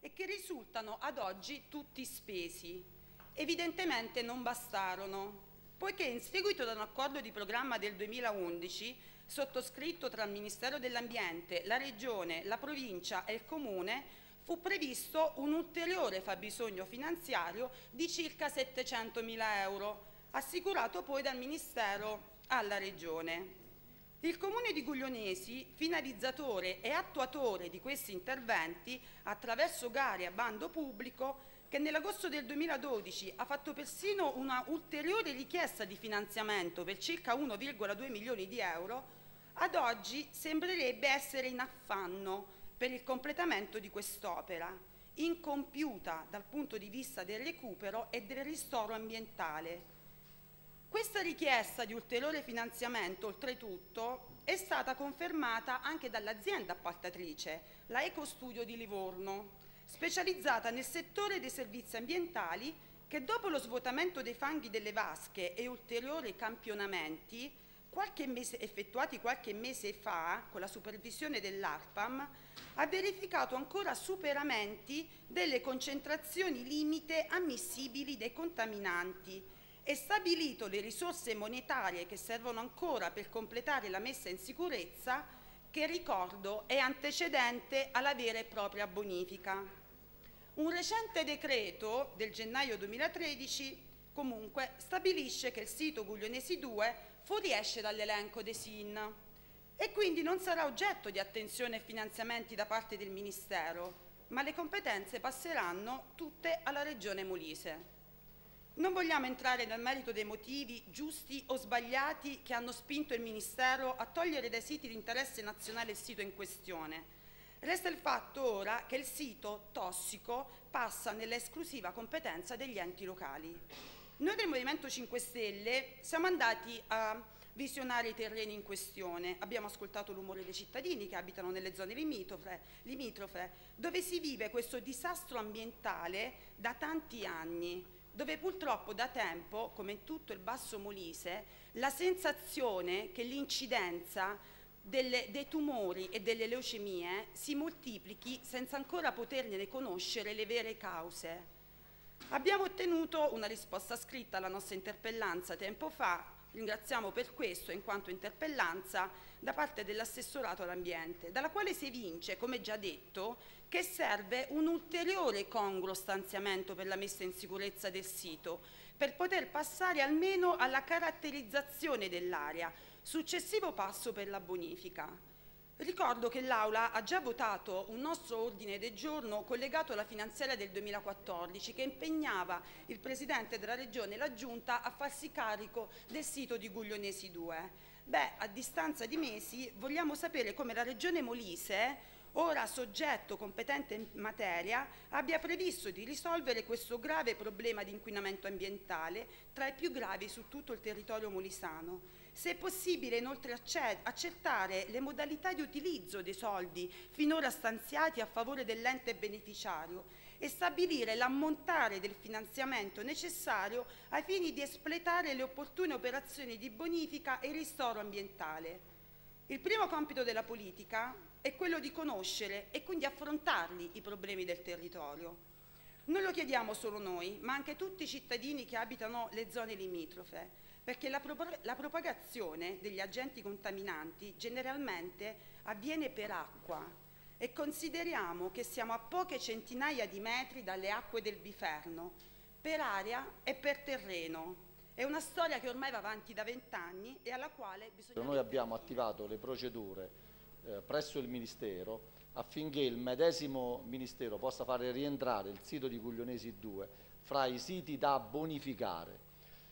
e che risultano ad oggi tutti spesi. Evidentemente non bastarono, poiché in seguito ad un accordo di programma del 2011, sottoscritto tra il Ministero dell'Ambiente, la Regione, la Provincia e il Comune, fu previsto un ulteriore fabbisogno finanziario di circa 700.000 euro, assicurato poi dal Ministero alla Regione. Il Comune di Guglionesi, finalizzatore e attuatore di questi interventi attraverso gare a bando pubblico, che nell'agosto del 2012 ha fatto persino una ulteriore richiesta di finanziamento per circa 1,2 milioni di euro, ad oggi sembrerebbe essere in affanno per il completamento di quest'opera, incompiuta dal punto di vista del recupero e del ristoro ambientale. Questa richiesta di ulteriore finanziamento, oltretutto, è stata confermata anche dall'azienda appaltatrice, la Ecostudio di Livorno, specializzata nel settore dei servizi ambientali, che dopo lo svuotamento dei fanghi delle vasche e ulteriori campionamenti effettuati qualche mese fa con la supervisione dell'ARPAM, ha verificato ancora superamenti delle concentrazioni limite ammissibili dei contaminanti e stabilito le risorse monetarie che servono ancora per completare la messa in sicurezza, che ricordo è antecedente alla vera e propria bonifica. Un recente decreto del gennaio 2013 comunque stabilisce che il sito Guglionesi 2 fuoriesce dall'elenco dei SIN e quindi non sarà oggetto di attenzione e finanziamenti da parte del Ministero, ma le competenze passeranno tutte alla Regione Molise. Non vogliamo entrare nel merito dei motivi giusti o sbagliati che hanno spinto il Ministero a togliere dai siti di interesse nazionale il sito in questione. Resta il fatto ora che il sito tossico passa nell'esclusiva competenza degli enti locali. Noi del Movimento 5 Stelle siamo andati a visionare i terreni in questione, abbiamo ascoltato l'umore dei cittadini che abitano nelle zone limitrofe, dove si vive questo disastro ambientale da tanti anni, dove purtroppo da tempo, come in tutto il Basso Molise, la sensazione che l'incidenza dei tumori e delle leucemie si moltiplichi senza ancora poterne conoscere le vere cause. Abbiamo ottenuto una risposta scritta alla nostra interpellanza tempo fa, ringraziamo per questo in quanto interpellanza, da parte dell'assessorato all'ambiente, dalla quale si evince, come già detto, che serve un ulteriore congruo stanziamento per la messa in sicurezza del sito, per poter passare almeno alla caratterizzazione dell'area, successivo passo per la bonifica. Ricordo che l'Aula ha già votato un nostro ordine del giorno collegato alla finanziaria del 2014 che impegnava il Presidente della Regione e la Giunta a farsi carico del sito di Guglionesi 2. A distanza di mesi vogliamo sapere come la Regione Molise, ora soggetto competente in materia, abbia previsto di risolvere questo grave problema di inquinamento ambientale, tra i più gravi su tutto il territorio molisano. Se è possibile inoltre accertare le modalità di utilizzo dei soldi finora stanziati a favore dell'ente beneficiario e stabilire l'ammontare del finanziamento necessario ai fini di espletare le opportune operazioni di bonifica e ristoro ambientale. Il primo compito della politica è quello di conoscere e quindi affrontarli i problemi del territorio. Non lo chiediamo solo noi, ma anche tutti i cittadini che abitano le zone limitrofe, perché la propagazione degli agenti contaminanti generalmente avviene per acqua e consideriamo che siamo a poche centinaia di metri dalle acque del Biferno, per aria e per terreno. È una storia che ormai va avanti da 20 anni e alla quale bisogna... Noi abbiamo attivato le procedure presso il Ministero affinché il medesimo Ministero possa fare rientrare il sito di Guglionesi 2 fra i siti da bonificare.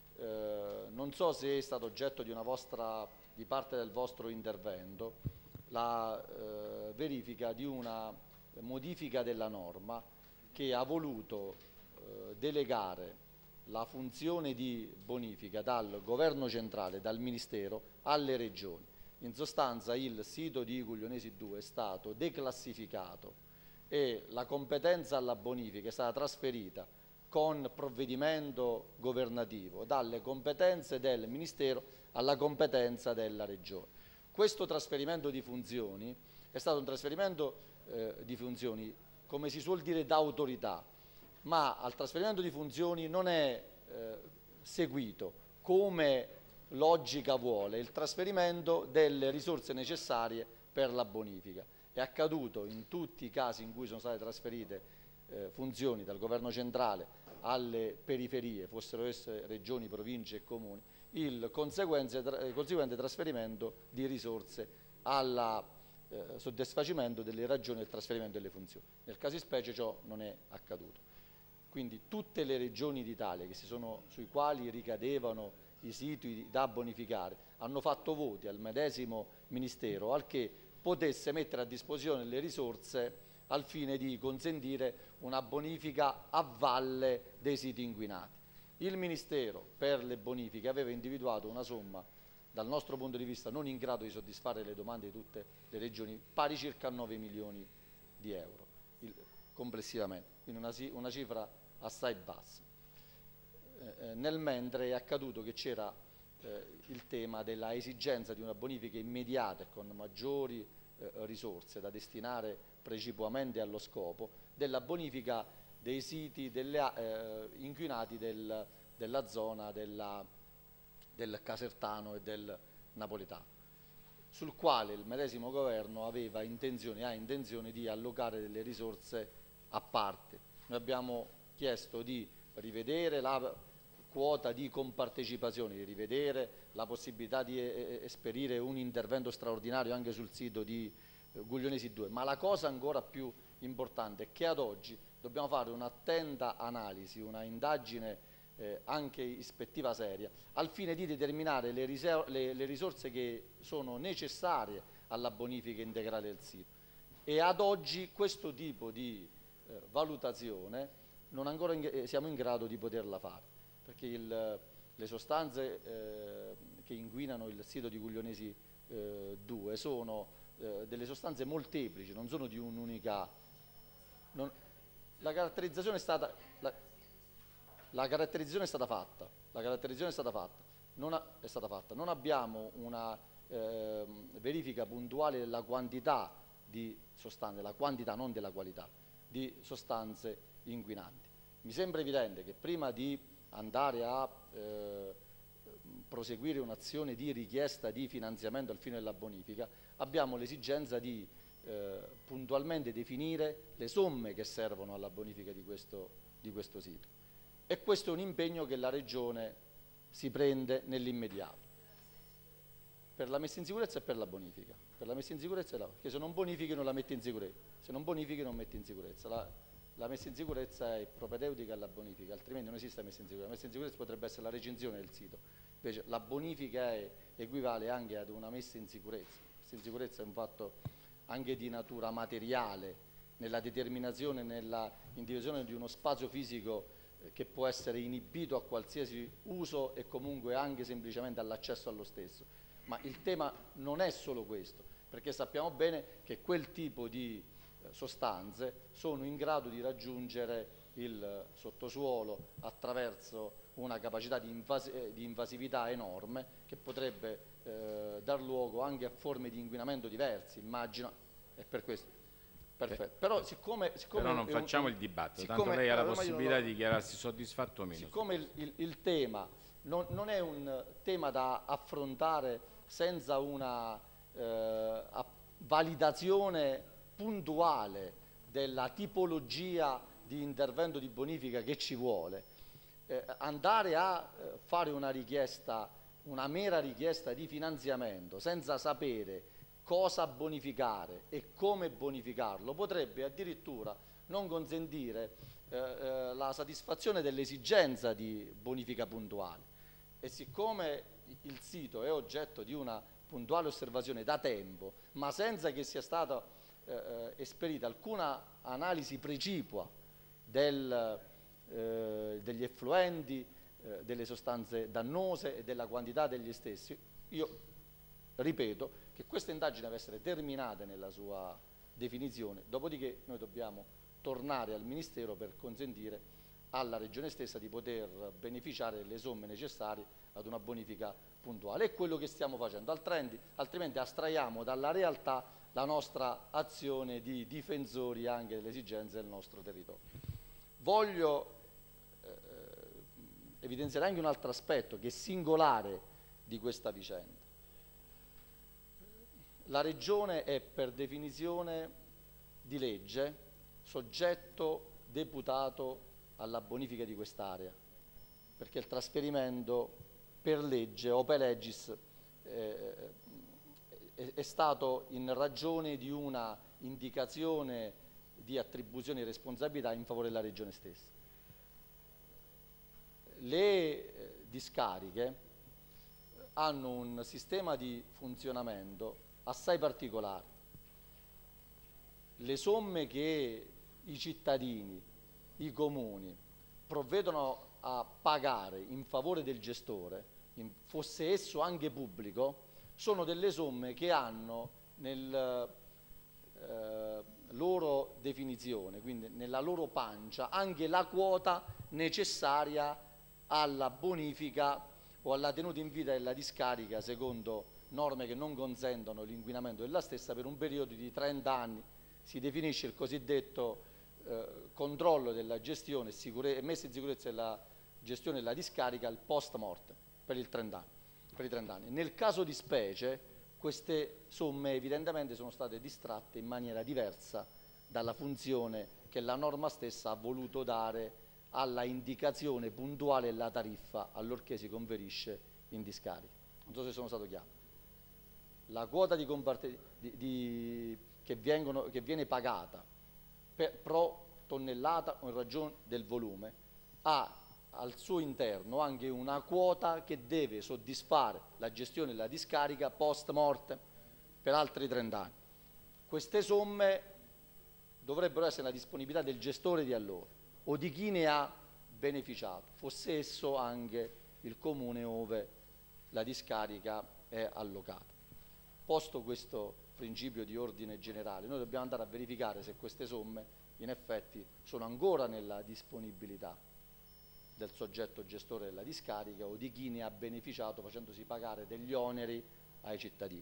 Non so se è stato oggetto di parte del vostro intervento la verifica di una modifica della norma che ha voluto delegare la funzione di bonifica dal governo centrale, dal Ministero, alle regioni. In sostanza il sito di Guglionesi 2 è stato declassificato e la competenza alla bonifica è stata trasferita con provvedimento governativo dalle competenze del Ministero alla competenza della Regione. Questo trasferimento di funzioni è stato un trasferimento di funzioni come si suol dire, d'autorità, ma al trasferimento di funzioni non è seguito, come logica vuole, il trasferimento delle risorse necessarie per la bonifica. È accaduto in tutti i casi in cui sono state trasferite funzioni dal governo centrale alle periferie, fossero esse regioni, province e comuni, il conseguente trasferimento di risorse al soddisfacimento delle ragioni del trasferimento delle funzioni. Nel caso di specie ciò non è accaduto. Quindi tutte le regioni d'Italia sui quali ricadevano i siti da bonificare hanno fatto voti al medesimo Ministero al che potesse mettere a disposizione le risorse al fine di consentire una bonifica a valle dei siti inquinati. Il Ministero per le bonifiche aveva individuato una somma, dal nostro punto di vista non in grado di soddisfare le domande di tutte le regioni, pari circa 9 milioni di euro complessivamente, quindi una cifra assai bassa. Nel mentre è accaduto che c'era il tema della esigenza di una bonifica immediata e con maggiori risorse da destinare precipuamente allo scopo della bonifica dei siti inquinati della zona del Casertano e del Napoletano, sul quale il medesimo governo ha intenzione di allocare delle risorse a parte. Noi abbiamo chiesto di rivedere la quota di compartecipazione, di rivedere la possibilità di esperire un intervento straordinario anche sul sito di Guglionesi 2, ma la cosa ancora più importante è che ad oggi dobbiamo fare un'attenta analisi, una indagine anche ispettiva seria, al fine di determinare le risorse che sono necessarie alla bonifica integrale del sito. E ad oggi questo tipo di valutazione non ancora siamo in grado di poterla fare, perché le sostanze che inquinano il sito di Guglionesi 2 sono delle sostanze molteplici, non sono di un'unica. La caratterizzazione è stata fatta, non abbiamo una verifica puntuale della quantità di sostanze, la quantità non della qualità, di sostanze inquinanti. Mi sembra evidente che prima di andare a proseguire un'azione di richiesta di finanziamento al fine della bonifica abbiamo l'esigenza di puntualmente definire le somme che servono alla bonifica di questo sito, e questo è un impegno che la Regione si prende nell'immediato per la messa in sicurezza e per la bonifica. Per la messa in sicurezza perché se non bonifichi non la metti in sicurezza, se non bonifichi non metti in sicurezza. La messa in sicurezza è propedeutica alla bonifica, altrimenti non esiste messa in sicurezza. La messa in sicurezza potrebbe essere la recinzione del sito, invece la bonifica equivale anche ad una messa in sicurezza. La messa in sicurezza è un fatto anche di natura materiale, nella determinazione, nella individuazione di uno spazio fisico che può essere inibito a qualsiasi uso e comunque anche semplicemente all'accesso allo stesso. Ma il tema non è solo questo, perché sappiamo bene che quel tipo di sostanze sono in grado di raggiungere il sottosuolo attraverso una capacità di invasività enorme che potrebbe dar luogo anche a forme di inquinamento diverse, immagino, e per questo. Perfetto. Però Però non facciamo il dibattito, tanto lei ha la possibilità di dichiararsi soddisfatto o meno. Siccome il tema non è un tema da affrontare senza una validazione puntuale della tipologia di intervento di bonifica che ci vuole, andare a fare una mera richiesta di finanziamento senza sapere cosa bonificare e come bonificarlo potrebbe addirittura non consentire la soddisfazione dell'esigenza di bonifica puntuale. E siccome il sito è oggetto di una puntuale osservazione da tempo, ma senza che sia stata esperita alcuna analisi precipua degli effluenti, delle sostanze dannose e della quantità degli stessi, io ripeto che questa indagine deve essere terminata nella sua definizione, dopodiché noi dobbiamo tornare al Ministero per consentire alla Regione stessa di poter beneficiare delle somme necessarie ad una bonifica puntuale. È quello che stiamo facendo, altrimenti astraiamo dalla realtà la nostra azione di difensori anche delle esigenze del nostro territorio. Voglio evidenziare anche un altro aspetto che è singolare di questa vicenda. La Regione è per definizione di legge soggetto deputato alla bonifica di quest'area, perché il trasferimento per legge, ope legis, è stato in ragione di una indicazione di attribuzione di responsabilità in favore della Regione stessa. Le discariche hanno un sistema di funzionamento assai particolare. Le somme che i cittadini, i comuni, provvedono a pagare in favore del gestore, fosse esso anche pubblico, sono delle somme che hanno nel loro definizione, quindi nella loro pancia, anche la quota necessaria alla bonifica o alla tenuta in vita della discarica secondo norme che non consentono l'inquinamento della stessa per un periodo di 30 anni. Si definisce il cosiddetto controllo della gestione e messa in sicurezza della gestione della discarica al post mortem per i 30 anni. Nel caso di specie queste somme evidentemente sono state distratte in maniera diversa dalla funzione che la norma stessa ha voluto dare alla indicazione puntuale della tariffa allorché si conferisce in discarica. Non so se sono stato chiaro. La quota che viene pagata pro tonnellata o in ragione del volume ha al suo interno anche una quota che deve soddisfare la gestione della discarica post mortem per altri 30 anni. Queste somme dovrebbero essere la disponibilità del gestore di allora o di chi ne ha beneficiato, fosse esso anche il comune ove la discarica è allocata. Posto questo principio di ordine generale, noi dobbiamo andare a verificare se queste somme in effetti sono ancora nella disponibilità del soggetto gestore della discarica o di chi ne ha beneficiato facendosi pagare degli oneri ai cittadini.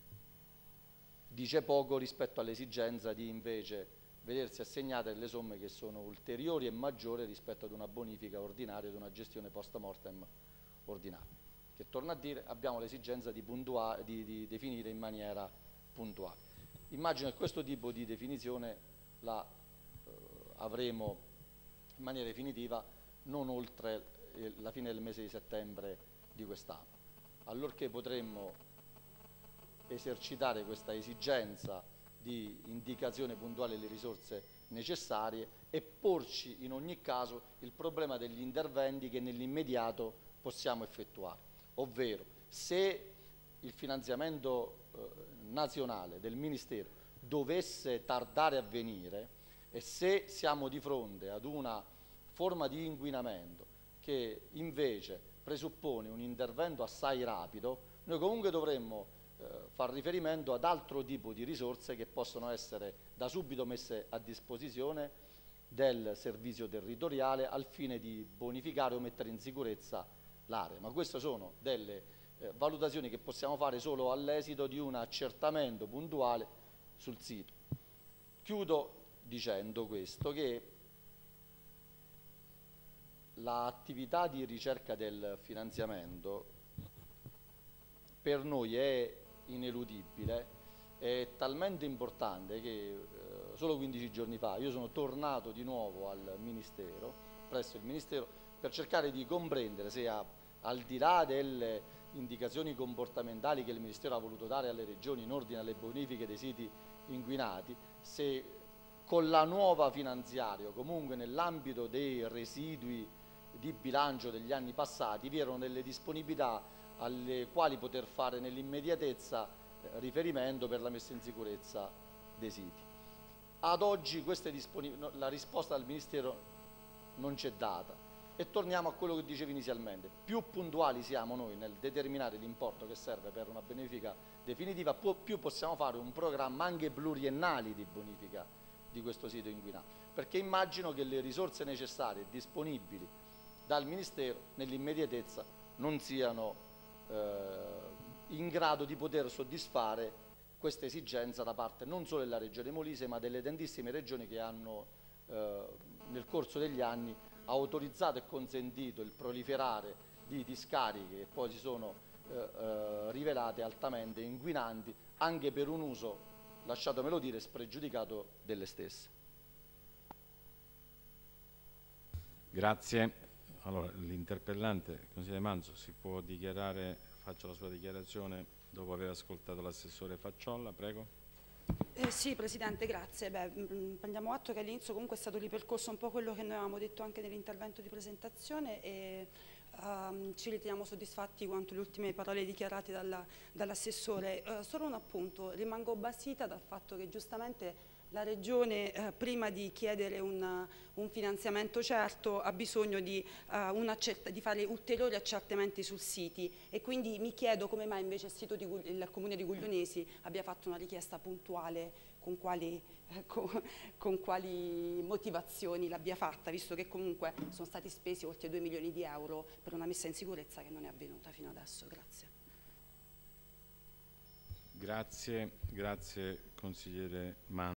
Dice poco rispetto all'esigenza di invece vedersi assegnate delle somme che sono ulteriori e maggiori rispetto ad una bonifica ordinaria, ad una gestione post mortem ordinaria, che torno a dire abbiamo l'esigenza di definire in maniera puntuale. Immagino che questo tipo di definizione la avremo in maniera definitiva non oltre la fine del mese di settembre di quest'anno, allorché potremmo esercitare questa esigenza di indicazione puntuale delle risorse necessarie e porci in ogni caso il problema degli interventi che nell'immediato possiamo effettuare, ovvero se il finanziamento nazionale del Ministero dovesse tardare a venire e se siamo di fronte ad una forma di inquinamento che invece presuppone un intervento assai rapido, noi comunque dovremmo far riferimento ad altro tipo di risorse che possono essere da subito messe a disposizione del servizio territoriale al fine di bonificare o mettere in sicurezza l'area. Ma queste sono delle valutazioni che possiamo fare solo all'esito di un accertamento puntuale sul sito. Chiudo dicendo questo, che l'attività di ricerca del finanziamento per noi è ineludibile, è talmente importante che solo 15 giorni fa io sono tornato di nuovo presso il Ministero per cercare di comprendere se al di là delle indicazioni comportamentali che il Ministero ha voluto dare alle regioni in ordine alle bonifiche dei siti inquinati, se con la nuova finanziaria o comunque nell'ambito dei residui di bilancio degli anni passati vi erano delle disponibilità alle quali poter fare nell'immediatezza riferimento per la messa in sicurezza dei siti. Ad oggi la risposta dal Ministero non c'è data e torniamo a quello che dicevo inizialmente: più puntuali siamo noi nel determinare l'importo che serve per una bonifica definitiva, più possiamo fare un programma anche pluriennale di bonifica di questo sito inquinato, perché immagino che le risorse necessarie disponibili dal Ministero nell'immediatezza non siano in grado di poter soddisfare questa esigenza da parte non solo della Regione Molise ma delle tantissime regioni che hanno nel corso degli anni autorizzato e consentito il proliferare di discariche che poi si sono rivelate altamente inquinanti anche per un uso, lasciatemelo dire, spregiudicato delle stesse. Grazie. Allora, l'interpellante, consigliere Manzo, si può dichiarare, faccia la sua dichiarazione dopo aver ascoltato l'assessore Facciolla, prego. Sì, Presidente, grazie. Prendiamo atto che all'inizio comunque è stato ripercorso un po' quello che noi avevamo detto anche nell'intervento di presentazione e ci riteniamo soddisfatti quanto le ultime parole dichiarate dall'assessore. Solo un appunto, rimango basita dal fatto che giustamente la Regione, prima di chiedere un finanziamento certo, ha bisogno di fare ulteriori accertamenti sul siti e quindi mi chiedo come mai invece il Comune di Guglionesi abbia fatto una richiesta puntuale, con quali motivazioni l'abbia fatta, visto che comunque sono stati spesi oltre 2 milioni di euro per una messa in sicurezza che non è avvenuta fino adesso. Grazie. Grazie consigliere Manzo.